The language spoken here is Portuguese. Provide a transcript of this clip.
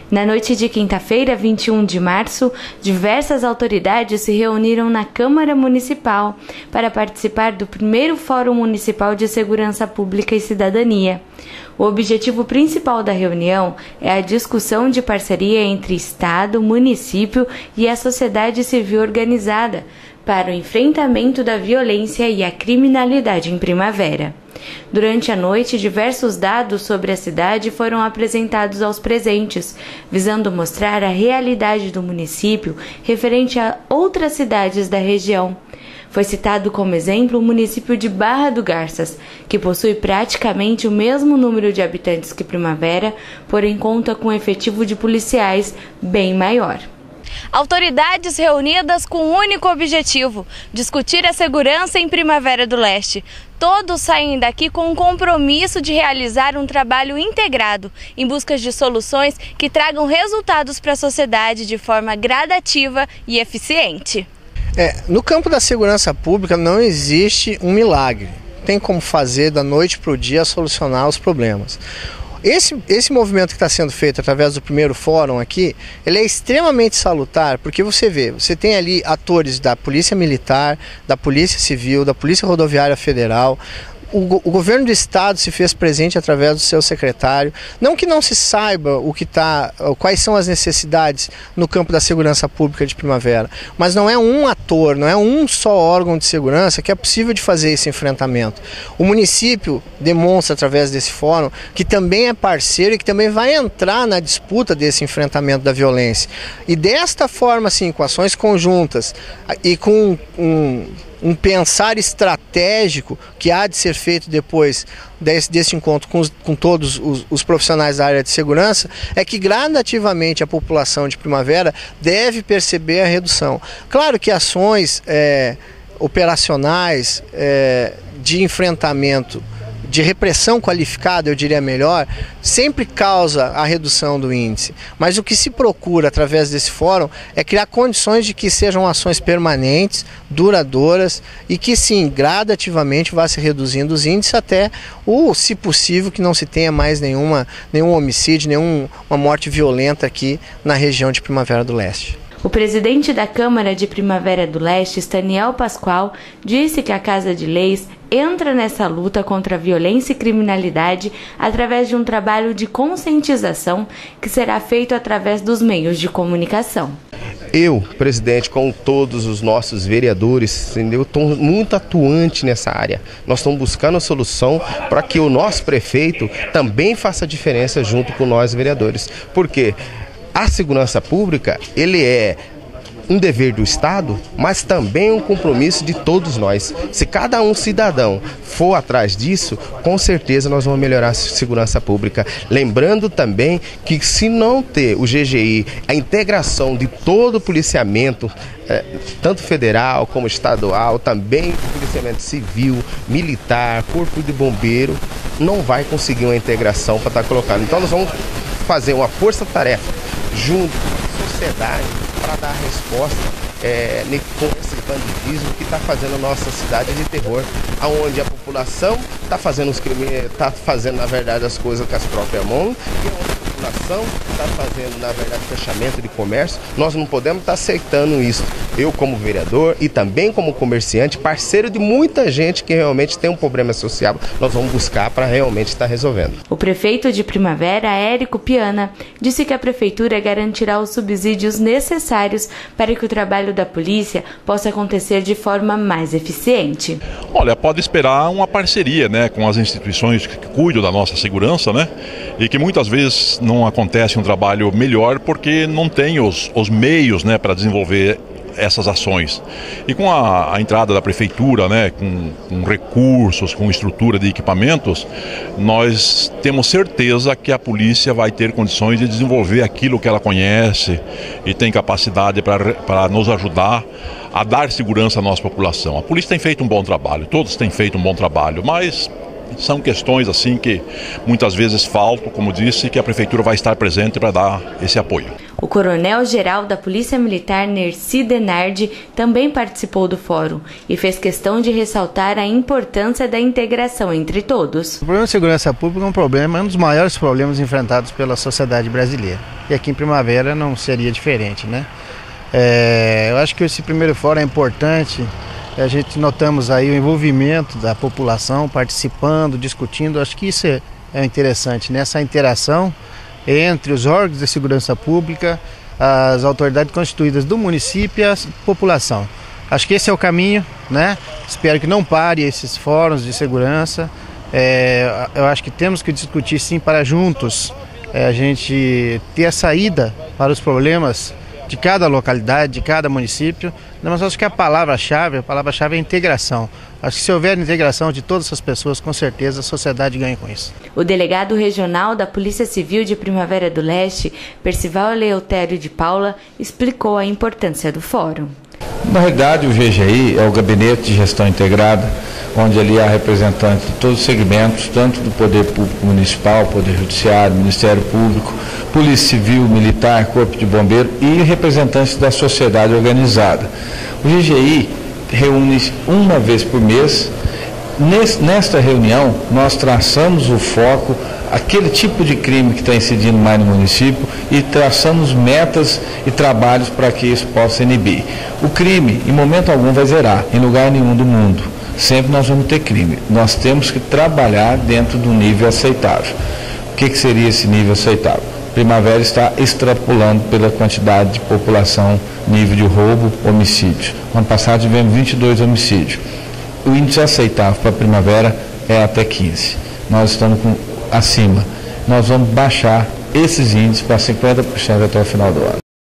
Na noite de quinta-feira, 21 de março, diversas autoridades se reuniram na Câmara Municipal para participar do primeiro Fórum Municipal de Segurança Pública e Cidadania. O objetivo principal da reunião é a discussão de parceria entre Estado, município e a sociedade civil organizada para o enfrentamento da violência e a criminalidade em Primavera. Durante a noite, diversos dados sobre a cidade foram apresentados aos presentes, visando mostrar a realidade do município referente a outras cidades da região. Foi citado como exemplo o município de Barra do Garças, que possui praticamente o mesmo número de habitantes que Primavera, porém conta com um efetivo de policiais bem maior. Autoridades reunidas com um único objetivo: discutir a segurança em Primavera do Leste. Todos saem daqui com um compromisso de realizar um trabalho integrado, em busca de soluções que tragam resultados para a sociedade de forma gradativa e eficiente. No campo da segurança pública não existe um milagre. Tem como fazer da noite para o dia solucionar os problemas. Esse movimento que está sendo feito através do primeiro fórum aqui, ele é extremamente salutar, porque você tem ali atores da Polícia Militar, da Polícia Civil, da Polícia Rodoviária Federal. O governo do estado se fez presente através do seu secretário. Não que não se saiba quais são as necessidades no campo da segurança pública de Primavera, mas não é um ator, não é um só órgão de segurança que é possível de fazer esse enfrentamento. O município demonstra através desse fórum que também é parceiro e que também vai entrar na disputa desse enfrentamento da violência. E desta forma, assim, com ações conjuntas e com um pensar estratégico que há de ser feito depois desse encontro com todos os profissionais da área de segurança, é que gradativamente a população de Primavera deve perceber a redução. Claro que ações operacionais de enfrentamento, de repressão qualificada, eu diria melhor, sempre causa a redução do índice. Mas o que se procura através desse fórum é criar condições de que sejam ações permanentes, duradouras e que sim, gradativamente vá se reduzindo os índices até se possível, que não se tenha mais nenhum homicídio, nenhuma morte violenta aqui na região de Primavera do Leste. O presidente da Câmara de Primavera do Leste, Staniel Pascoal, disse que a Casa de Leis entra nessa luta contra a violência e criminalidade através de um trabalho de conscientização que será feito através dos meios de comunicação. Eu, presidente, com todos os nossos vereadores, entendeu? Estou muito atuante nessa área. Nós estamos buscando a solução para que o nosso prefeito também faça diferença junto com nós vereadores. Por quê? A segurança pública, ele é um dever do Estado, mas também um compromisso de todos nós. Se cada um cidadão for atrás disso, com certeza nós vamos melhorar a segurança pública. Lembrando também que se não ter o GGI, a integração de todo o policiamento, tanto federal como estadual, também policiamento civil, militar, corpo de bombeiro, não vai conseguir uma integração para estar colocando. Então nós vamos fazer uma força-tarefa junto com a sociedade para dar resposta com esse banditismo que está fazendo a nossa cidade de terror, onde a população está fazendo os crimes, está fazendo na verdade as coisas com as próprias mãos, e onde a população está fazendo na verdade fechamento de comércio. Nós não podemos estar aceitando isso. Eu, como vereador e também como comerciante, parceiro de muita gente que realmente tem um problema social, nós vamos buscar para realmente estar resolvendo. O prefeito de Primavera, Érico Piana, disse que a prefeitura garantirá os subsídios necessários para que o trabalho da polícia possa acontecer de forma mais eficiente. Olha, pode esperar uma parceria, com as instituições que cuidam da nossa segurança, e que muitas vezes não acontece um trabalho melhor porque não tem os meios, para desenvolver essas ações. E com a entrada da prefeitura, com recursos, com estrutura de equipamentos, nós temos certeza que a polícia vai ter condições de desenvolver aquilo que ela conhece e tem capacidade para nos ajudar a dar segurança à nossa população. A polícia tem feito um bom trabalho, todos têm feito um bom trabalho, mas São questões assim que muitas vezes faltam, como disse, que a Prefeitura vai estar presente para dar esse apoio. O coronel-geral da Polícia Militar, Nerci Denardi, também participou do fórum e fez questão de ressaltar a importância da integração entre todos. O problema de segurança pública é um dos maiores problemas enfrentados pela sociedade brasileira. E aqui em Primavera não seria diferente, né? Eu acho que esse primeiro fórum é importante. A gente notamos aí o envolvimento da população participando, discutindo. Acho que isso é interessante, né? Essa interação entre os órgãos de segurança pública, as autoridades constituídas do município e a população. Acho que esse é o caminho, né? Espero que não pare esses fóruns de segurança. Eu acho que temos que discutir sim para juntos a gente ter a saída para os problemas de cada localidade, de cada município, mas acho que a palavra-chave é integração. Acho que se houver integração de todas essas pessoas, com certeza a sociedade ganha com isso. O delegado regional da Polícia Civil de Primavera do Leste, Percival Eleutério de Paula, explicou a importância do fórum. Na realidade, o GGI é o Gabinete de Gestão Integrada, onde ali há representantes de todos os segmentos, tanto do Poder Público Municipal, Poder Judiciário, Ministério Público, Polícia Civil, Militar, Corpo de Bombeiro e representantes da sociedade organizada. O GGI reúne uma vez por mês. Nesta reunião, nós traçamos o foco, aquele tipo de crime que está incidindo mais no município e traçamos metas e trabalhos para que isso possa inibir. O crime, em momento algum, vai zerar, em lugar nenhum do mundo. Sempre nós vamos ter crime. Nós temos que trabalhar dentro do nível aceitável. O que seria esse nível aceitável? Primavera está extrapolando pela quantidade de população, nível de roubo, homicídios. Ano passado tivemos 22 homicídios. O índice aceitável para a Primavera é até 15. Nós estamos acima. Nós vamos baixar esses índices para 50% até o final do ano.